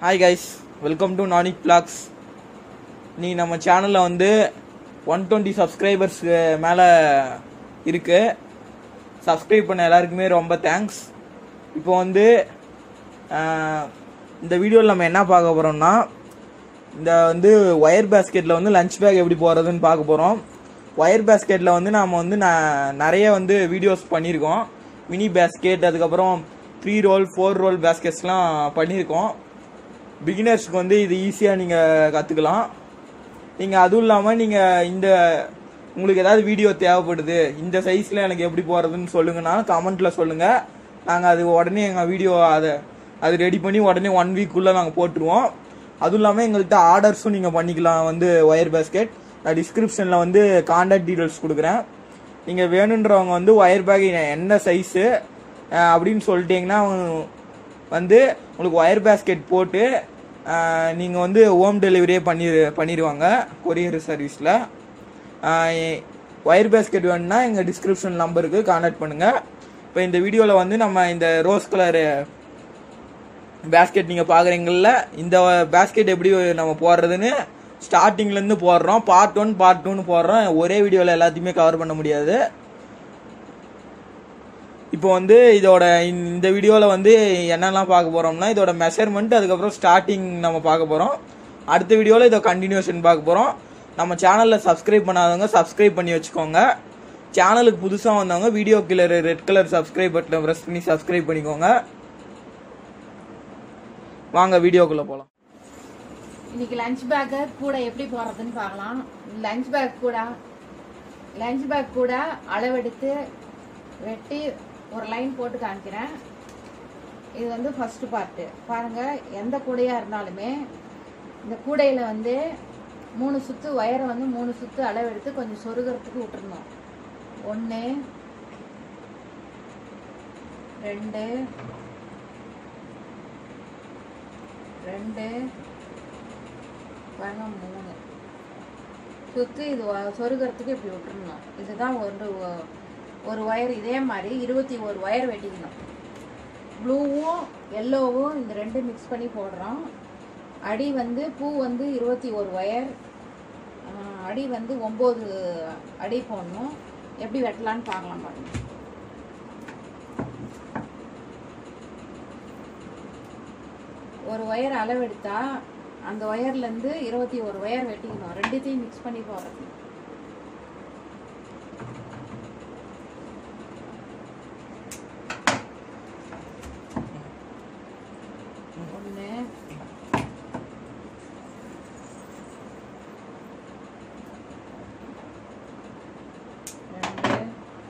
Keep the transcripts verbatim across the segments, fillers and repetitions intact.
Hi guys, welcome to Nonic Vlogs. நீ நம்ம சேனல்ல வந்து one twenty சப்ஸ்கிரைபர்ஸ் மேல இருக்கு. சப்ஸ்கிரைப் பண்ண எல்லாருக்குமே ரொம்ப தேங்க்ஸ். இப்போ வந்து இந்த வீடியோல நம்ம என்ன பார்க்க போறோம்னா இந்த வந்து வயர் பேஸ்கெட்ல வந்து லஞ்ச் பேக் எப்படி போறதுன்னு பார்க்க போறோம். வயர் பேஸ்கெட்ல வந்து நாம வந்து நிறைய வந்து வீடியோஸ் பண்ணியிருக்கோம். மினி பேஸ்கெட் அதுக்கப்புறம் த்ரீ ரோல் ஃபோர் ரோல் பேஸ்கெட்ஸ்லாம் பண்ணியிருக்கோம். பிகினர்ஸ்க்கு வந்து இது ஈஸியாக நீங்கள் கற்றுக்கலாம். நீங்கள் அதுவும் இல்லாமல் நீங்கள் இந்த உங்களுக்கு ஏதாவது வீடியோ தேவைப்படுது இந்த சைஸில் எனக்கு எப்படி போகிறதுன்னு சொல்லுங்கன்னா கமெண்ட்டில் சொல்லுங்கள். நாங்கள் அது உடனே எங்கள் வீடியோ அதை அது ரெடி பண்ணி உடனே ஒன் வீக்குள்ளே நாங்கள் போட்டுருவோம். அதுவும் இல்லாமல் எங்கள்கிட்ட ஆர்டர்ஸும் நீங்கள் பண்ணிக்கலாம். வந்து ஒயர் பேஸ்கெட் நான் டிஸ்கிரிப்ஷனில் வந்து கான்டாக்ட் டீட்டெயில்ஸ் கொடுக்குறேன். நீங்கள் வேணுன்றவங்க வந்து ஒயர் பேக் என்ன சைஸு அப்படின்னு சொல்லிட்டீங்கன்னா வந்து உங்களுக்கு ஒயர் பேஸ்கெட் போட்டு நீங்கள் வந்து ஹோம் டெலிவரியே பண்ணி பண்ணிடுவாங்க கொரியர் சர்வீஸில். ஒயர் பேஸ்கெட் வேணும்னா எங்கள் டிஸ்கிரிப்ஷன் நம்பருக்கு கான்டாக்ட் பண்ணுங்கள். இப்போ இந்த வீடியோவில் வந்து நம்ம இந்த ரோஸ் கலரு பேஸ்கெட் நீங்கள் பார்க்குறீங்கள, இந்த பேஸ்கெட் எப்படி நம்ம போடுறதுன்னு ஸ்டார்டிங்லேருந்து போடுறோம். பார்ட் ஒன் பார்ட் டூன்னு போடுறோம். ஒரே வீடியோவில் எல்லாத்தையுமே கவர் பண்ண முடியாது. இப்போ வந்து இதோட இந்த வீடியோவில் வந்து என்னெல்லாம் பார்க்க போகிறோம்னா இதோட மெஷர்மெண்ட் அதுக்கப்புறம் ஸ்டார்டிங் நம்ம பார்க்க போகிறோம். அடுத்த வீடியோவில் இதோ கண்டினியூஷன் பார்க்க போகிறோம். நம்ம சேனலில் சப்ஸ்கிரைப் பண்ணாதவங்க சப்ஸ்கிரைப் பண்ணி வச்சுக்கோங்க. சேனலுக்கு புதுசாக வந்தவங்க வீடியோ கீழே ரெட் கலர் சப்ஸ்கிரைப் பட்டனை ப்ரெஸ் பண்ணி சப்ஸ்கிரைப் பண்ணிக்கோங்க. வாங்க வீடியோக்குள்ளே போகலாம். இன்னைக்கு லஞ்ச் பேக்கை கூட எப்படி போடுறதுன்னு பார்க்கலாம். லஞ்ச் பேக் கூட லஞ்ச் பேக் கூட அளவெடுத்து வெட்டி ஒரு லைன் போட்டு காமிக்கிறேன். இது வந்து ஃபர்ஸ்ட் பார்ட்டு பாருங்க. எந்த கூடையா இருந்தாலுமே இந்த கூடையில வந்து மூணு சுத்து வயரை வந்து மூணு சுத்து அளவெடுத்து கொஞ்சம் சொருகிறதுக்கு விட்டுருந்தோம். ஒன்று ரெண்டு ரெண்டு பாருங்க மூணு சுத்து இது சொருகிறதுக்கு இப்படி விட்டுருந்தோம். இதுதான் ஒரு ஒரு ஒயர். இதே மாதிரி இருபத்தி ஒரு ஒயர் வெட்டிக்கணும். ப்ளூவும் எல்லோவும் இந்த ரெண்டு மிக்ஸ் பண்ணி போடுறோம். அடி வந்து பூ வந்து இருபத்தி ஒரு ஒயர், அடி வந்து ஒம்பது அடி போடணும். எப்படி வெட்டலான்னு பார்க்கலாம் பாருங்க. ஒரு ஒயர் அளவெடுத்தா அந்த ஒயர்லேருந்து இருபத்தி ஒரு ஒயர் வெட்டிக்கணும். ரெண்டுத்தையும் மிக்ஸ் பண்ணி போடுறது. ஒன்று ரெண்டு.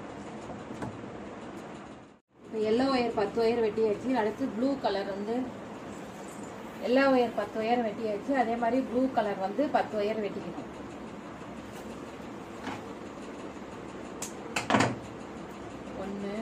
இப்போ எல்லோ ஒயர் பத்து ஒயர் வெட்டியாச்சு. அடுத்து ப்ளூ கலர் வந்து எல்லோ ஒயர் பத்து ஒயர் வெட்டியாச்சு. அதே மாதிரி ப்ளூ கலர் வந்து பத்து ஒயர் வெட்டிக்கணும். ஒன்று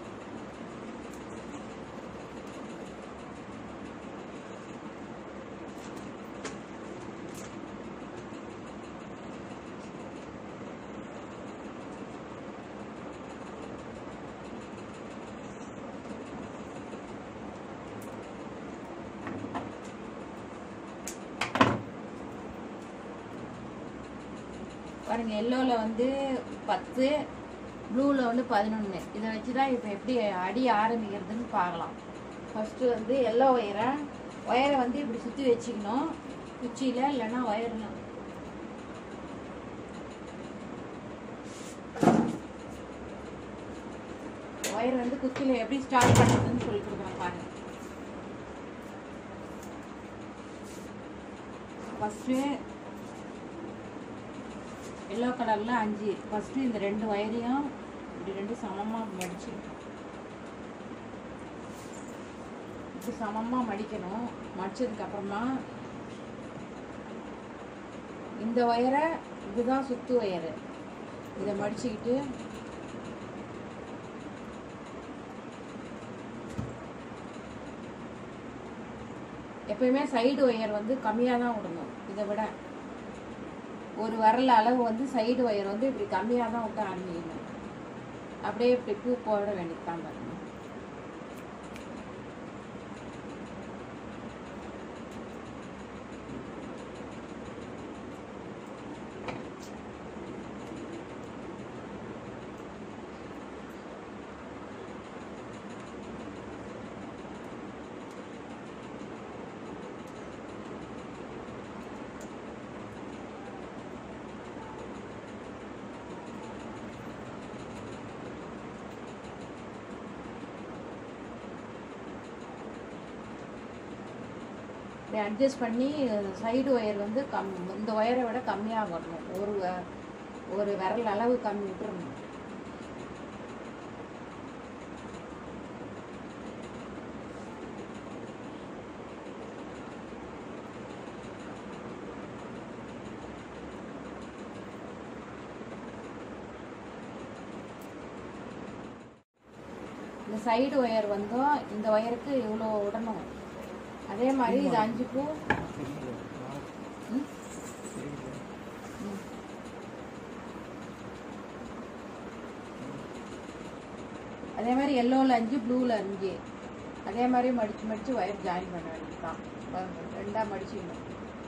பாருங்க. எல்லோவில் வந்து பத்து, ப்ளூவில் வந்து பதினொன்று. இதை வச்சு தான் இப்போ எப்படி அடி ஆரம்பிக்கிறதுன்னு பார்க்கலாம். ஃபஸ்ட்டு வந்து எல்லோ ஒயரை ஒயரை வந்து இப்படி சுற்றி வச்சுக்கணும் குச்சியில், இல்லைன்னா ஒயர்லாம் ஒயர் வந்து குச்சியில் எப்படி ஸ்டார்ட் பண்ணுறதுன்னு சொல்லி கொடுக்குறேன் பாருங்க. ஃபஸ்ட்டு எல்லோ கலரில் அஞ்சு. ஃபஸ்ட்டு இந்த ரெண்டு ஒயரையும் இப்படி ரெண்டு சமமாக மடிச்சு இப்படி சமமாக மடிக்கணும். மடிச்சதுக்கப்புறமா இந்த ஒயரை இதுதான் சுத்து ஒயரு, இதை மடிச்சுக்கிட்டு எப்பயுமே சைடு ஒயர் வந்து கம்மியாக தான் விடணும். இதை விட ஒரு வரல அளவு வந்து சைடு ஒயர் வந்து இப்படி கம்மியாக தான் விட்டு ஆரம்பிக்கணும். அப்படியே இப்படி பூ போட வேண்டியதுதான் பாருங்க. இப்படி அட்ஜஸ்ட் பண்ணி சைடு ஒயர் வந்து கம் இந்த ஒயரை விட கம்மியாக வரணும். ஒரு ஒரு விரல் அளவு கம்மி விட்டுறணும். இந்த சைடு ஒயர் வந்தோம், இந்த ஒயருக்கு இவ்வளோ விடணும். அதே மாதிரி இது அஞ்சு பூ அதே மாதிரி எல்லோவில் அஞ்சு ப்ளூவில் அஞ்சு அதே மாதிரி மடித்து மடித்து ஒயர் ஜாயின் பண்ண வேண்டியதுதான். ரெண்டாக மடிச்சுக்கணும்.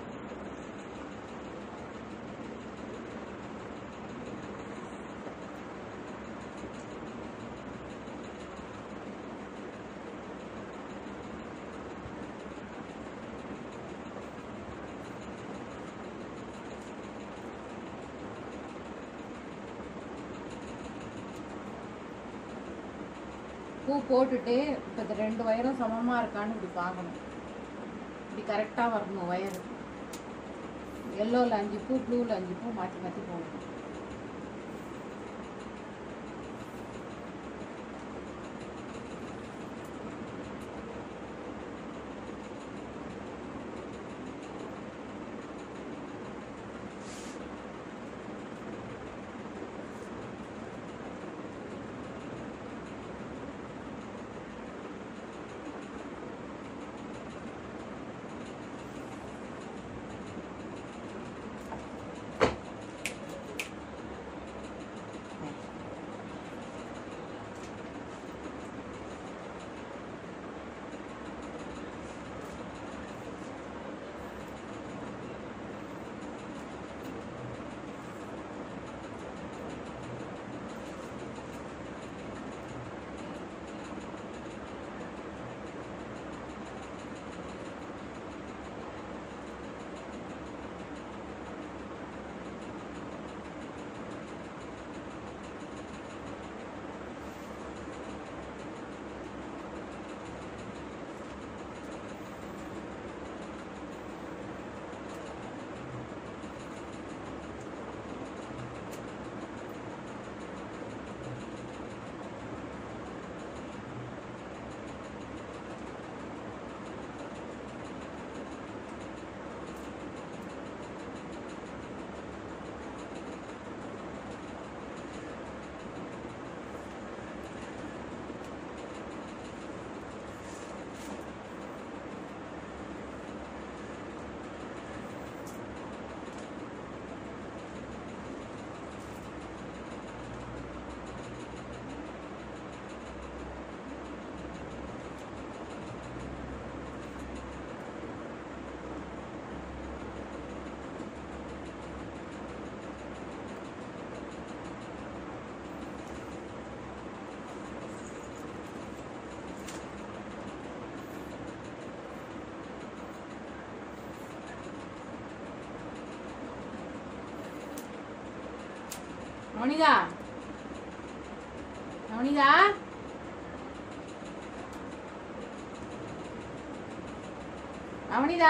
பூ போட்டுட்டு இப்போ இந்த ரெண்டு ஒயரும் சமமாக இருக்கான்னு இப்படி பார்க்கணும். இப்படி கரெக்டாக வரணும் ஒயரு. எல்லோவில் அஞ்சு பூ, ப்ளூவில் அஞ்சு பூ மாற்றி மாற்றி போடணும். நவனிதா நவனிதா நவனிதா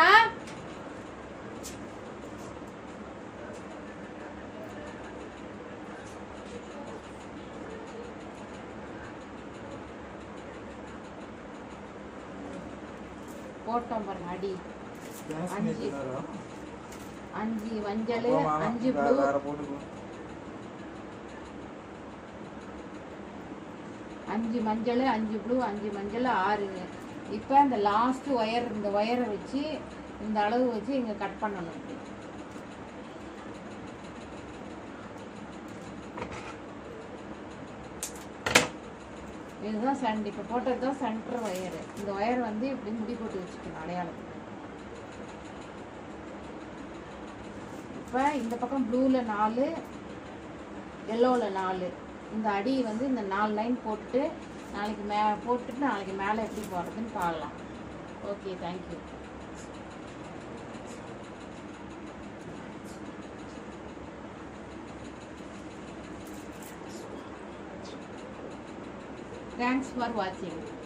போட்டோம் பாருங்க அடி அஞ்சு அஞ்சு மஞ்சள் அஞ்சு ப்ளூ அஞ்சு மஞ்சள் அஞ்சு ப்ளூ அஞ்சு மஞ்சள் ஆறுங்க. இப்போ இந்த லாஸ்ட் ஒயர் இந்த ஒயரை வச்சு இந்த அளவு வச்சு இங்கே கட் பண்ணணும். இதுதான் சென்ட் இப்போ போட்டது தான் சென்டர் ஒயரு. இந்த ஒயர் வந்து இப்படி முடி போட்டு வச்சுக்கணும் அடையாளத்துக்கு. இப்போ இந்த பக்கம் ப்ளூவில் நாலு எல்லோவில் நாலு இந்த அடி வந்து இந்த நாலு லைன் போட்டுட்டு நாளைக்கு மே போட்டுட்டு நாளைக்கு மேலே எப்படி போடுறதுன்னு பார்க்கலாம். Okay, thank you. தேங்க்ஸ் ஃபார் வாட்சிங்.